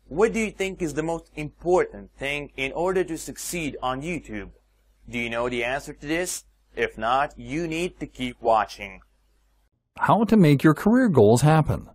What do you think is the most important thing in order to succeed on YouTube? Do you know the answer to this? If not, you need to keep watching. How to make your career goals happen.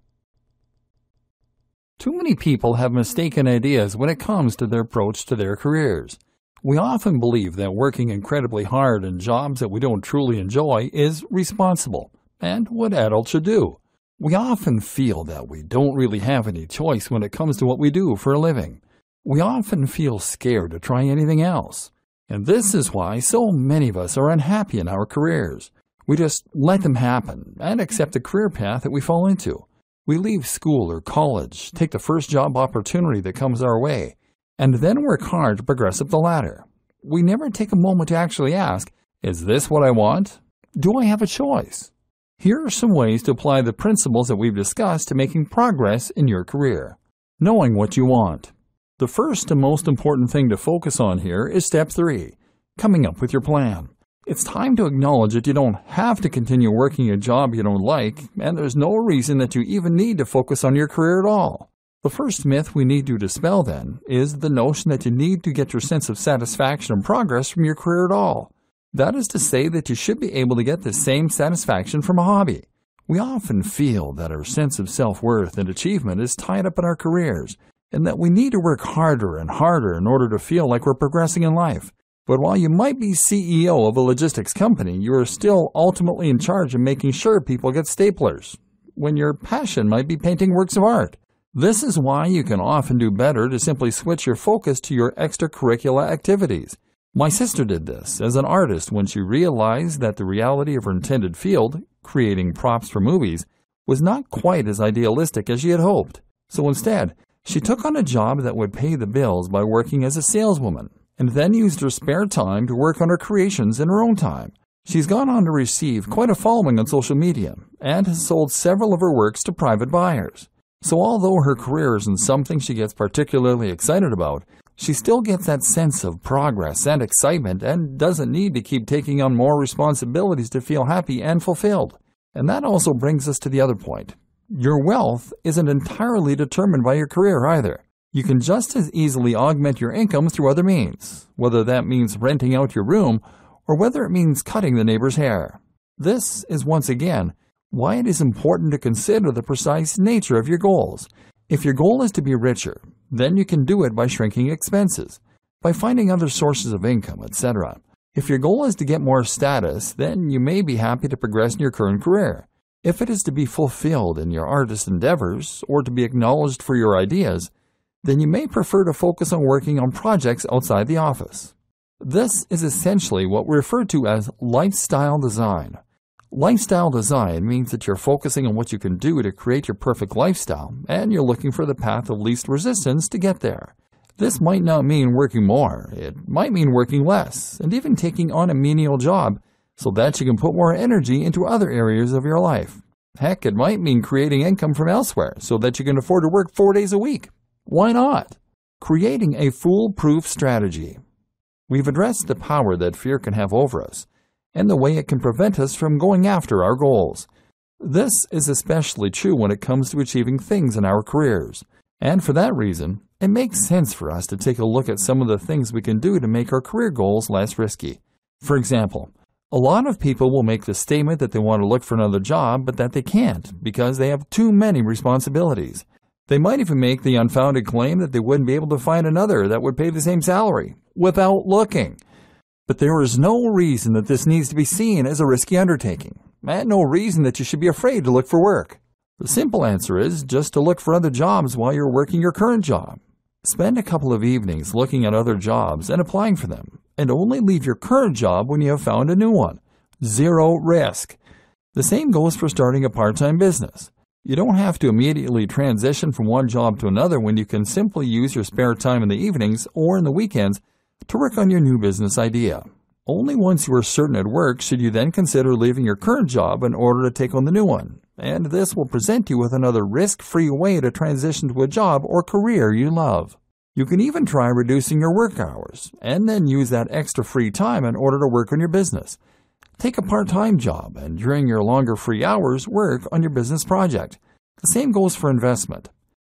Too many people have mistaken ideas when it comes to their approach to their careers. We often believe that working incredibly hard in jobs that we don't truly enjoy is responsible and what adults should do. We often feel that we don't really have any choice when it comes to what we do for a living. We often feel scared to try anything else. And this is why so many of us are unhappy in our careers. We just let them happen and accept the career path that we fall into. We leave school or college, take the first job opportunity that comes our way, and then work hard to progress up the ladder. We never take a moment to actually ask, is this what I want? Do I have a choice? Here are some ways to apply the principles that we've discussed to making progress in your career. Knowing what you want. The first and most important thing to focus on here is step 3, coming up with your plan. It's time to acknowledge that you don't have to continue working a job you don't like, and there's no reason that you even need to focus on your career at all. The first myth we need to dispel, then, is the notion that you need to get your sense of satisfaction and progress from your career at all. That is to say that you should be able to get the same satisfaction from a hobby. We often feel that our sense of self-worth and achievement is tied up in our careers, and that we need to work harder and harder in order to feel like we're progressing in life. But while you might be CEO of a logistics company, you are still ultimately in charge of making sure people get staplers, when your passion might be painting works of art. This is why you can often do better to simply switch your focus to your extracurricular activities. My sister did this as an artist when she realized that the reality of her intended field, creating props for movies, was not quite as idealistic as she had hoped. So instead, she took on a job that would pay the bills by working as a saleswoman, and then used her spare time to work on her creations in her own time. She's gone on to receive quite a following on social media, and has sold several of her works to private buyers. So although her career isn't something she gets particularly excited about, she still gets that sense of progress and excitement and doesn't need to keep taking on more responsibilities to feel happy and fulfilled. And that also brings us to the other point. Your wealth isn't entirely determined by your career either. You can just as easily augment your income through other means, whether that means renting out your room or whether it means cutting the neighbor's hair. This is once again why it is important to consider the precise nature of your goals. If your goal is to be richer, then you can do it by shrinking expenses, by finding other sources of income, etc. If your goal is to get more status, then you may be happy to progress in your current career. If it is to be fulfilled in your artist endeavors or to be acknowledged for your ideas, then you may prefer to focus on working on projects outside the office. This is essentially what we refer to as lifestyle design. Lifestyle design means that you're focusing on what you can do to create your perfect lifestyle, and you're looking for the path of least resistance to get there. This might not mean working more, it might mean working less, and even taking on a menial job so that you can put more energy into other areas of your life. Heck, it might mean creating income from elsewhere so that you can afford to work 4 days a week. Why not? Creating a foolproof strategy. We've addressed the power that fear can have over us, and the way it can prevent us from going after our goals. This is especially true when it comes to achieving things in our careers, and for that reason, it makes sense for us to take a look at some of the things we can do to make our career goals less risky. For example, a lot of people will make the statement that they want to look for another job, but that they can't because they have too many responsibilities. They might even make the unfounded claim that they wouldn't be able to find another that would pay the same salary without looking. But there is no reason that this needs to be seen as a risky undertaking, and no reason that you should be afraid to look for work. The simple answer is just to look for other jobs while you're working your current job. Spend a couple of evenings looking at other jobs and applying for them, and only leave your current job when you have found a new one. Zero risk. The same goes for starting a part-time business. You don't have to immediately transition from one job to another when you can simply use your spare time in the evenings or in the weekends to work on your new business idea. Only once you are certain at work should you then consider leaving your current job in order to take on the new one, and this will present you with another risk-free way to transition to a job or career you love. You can even try reducing your work hours, and then use that extra free time in order to work on your business. Take a part-time job, and during your longer free hours, work on your business project. The same goes for investment.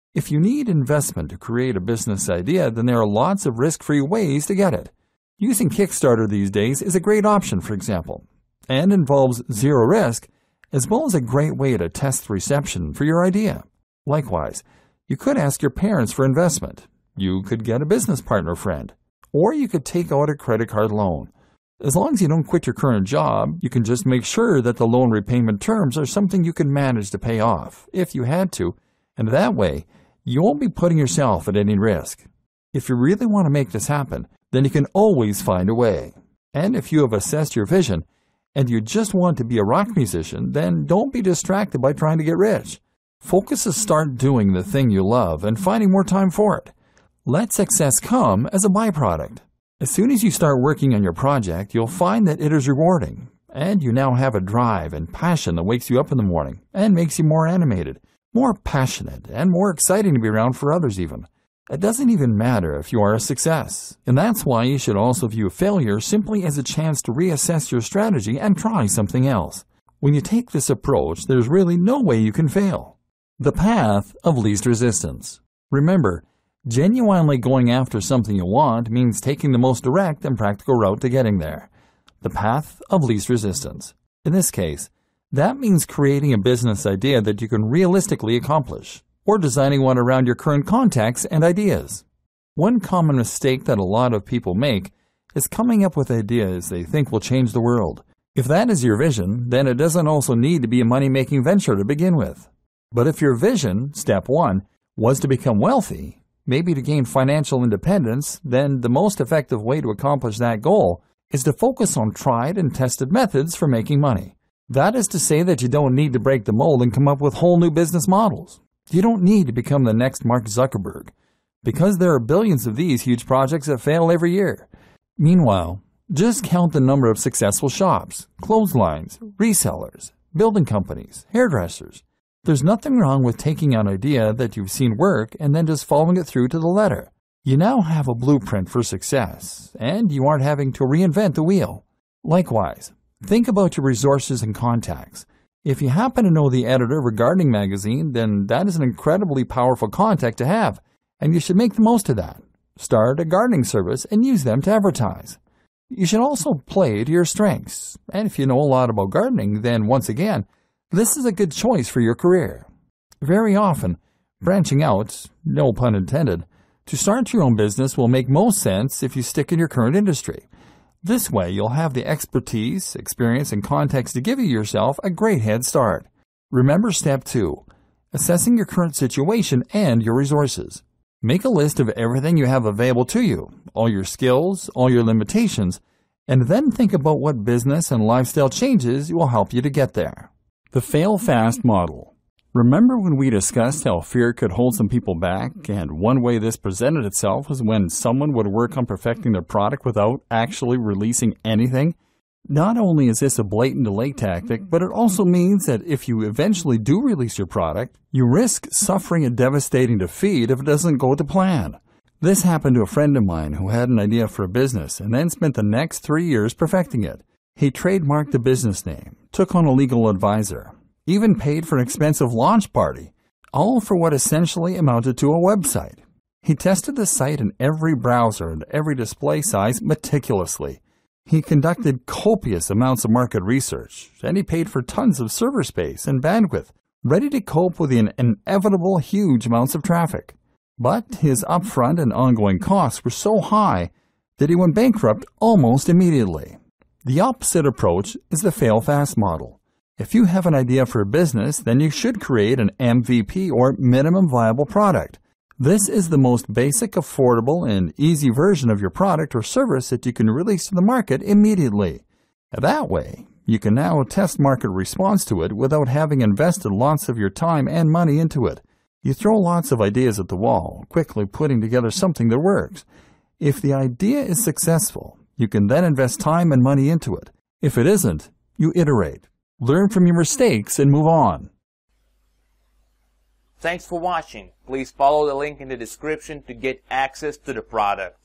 If you need investment to create a business idea, then there are lots of risk-free ways to get it. Using Kickstarter these days is a great option, for example, and involves zero risk, as well as a great way to test the reception for your idea. Likewise, you could ask your parents for investment. You could get a business partner friend, or you could take out a credit card loan. As long as you don't quit your current job, you can just make sure that the loan repayment terms are something you can manage to pay off, if you had to, and that way, you won't be putting yourself at any risk. If you really want to make this happen, then you can always find a way. And if you have assessed your vision, and you just want to be a rock musician, then don't be distracted by trying to get rich. Focus to start doing the thing you love and finding more time for it. Let success come as a byproduct. As soon as you start working on your project, you'll find that it is rewarding, and you now have a drive and passion that wakes you up in the morning and makes you more animated, more passionate, and more exciting to be around for others even. It doesn't even matter if you are a success, and that's why you should also view failure simply as a chance to reassess your strategy and try something else. When you take this approach, there's really no way you can fail. The path of least resistance. Remember, genuinely going after something you want means taking the most direct and practical route to getting there. The path of least resistance. In this case, that means creating a business idea that you can realistically accomplish, or designing one around your current contacts and ideas. One common mistake that a lot of people make is coming up with ideas they think will change the world. If that is your vision, then it doesn't also need to be a money-making venture to begin with. But if your vision, step 1, was to become wealthy, maybe to gain financial independence, then the most effective way to accomplish that goal is to focus on tried and tested methods for making money. That is to say that you don't need to break the mold and come up with whole new business models. You don't need to become the next Mark Zuckerberg, because there are billions of these huge projects that fail every year. Meanwhile, just count the number of successful shops, clotheslines, resellers, building companies, hairdressers. There's nothing wrong with taking an idea that you've seen work and then just following it through to the letter. You now have a blueprint for success, and you aren't having to reinvent the wheel. Likewise, think about your resources and contacts. If you happen to know the editor of a gardening magazine, then that is an incredibly powerful contact to have, and you should make the most of that. Start a gardening service and use them to advertise. You should also play to your strengths, and if you know a lot about gardening, then once again, this is a good choice for your career. Very often, branching out, no pun intended, to start your own business will make most sense if you stick in your current industry. This way, you'll have the expertise, experience, and context to give yourself a great head start. Remember step 2, assessing your current situation and your resources. Make a list of everything you have available to you, all your skills, all your limitations, and then think about what business and lifestyle changes will help you to get there. The fail fast model. Remember when we discussed how fear could hold some people back, and one way this presented itself was when someone would work on perfecting their product without actually releasing anything? Not only is this a blatant delay tactic, but it also means that if you eventually do release your product, you risk suffering a devastating defeat if it doesn't go to plan. This happened to a friend of mine who had an idea for a business and then spent the next 3 years perfecting it. He trademarked the business name, took on a legal advisor, even paid for an expensive launch party, all for what essentially amounted to a website. He tested the site in every browser and every display size meticulously. He conducted copious amounts of market research, and he paid for tons of server space and bandwidth, ready to cope with the inevitable huge amounts of traffic. But his upfront and ongoing costs were so high that he went bankrupt almost immediately. The opposite approach is the fail-fast model. If you have an idea for a business, then you should create an MVP or minimum viable product. This is the most basic, affordable, and easy version of your product or service that you can release to the market immediately. That way, you can now test market response to it without having invested lots of your time and money into it. You throw lots of ideas at the wall, quickly putting together something that works. If the idea is successful, you can then invest time and money into it. If it isn't, you iterate. Learn from your mistakes and move on. Thanks for watching. Please follow the link in the description to get access to the product.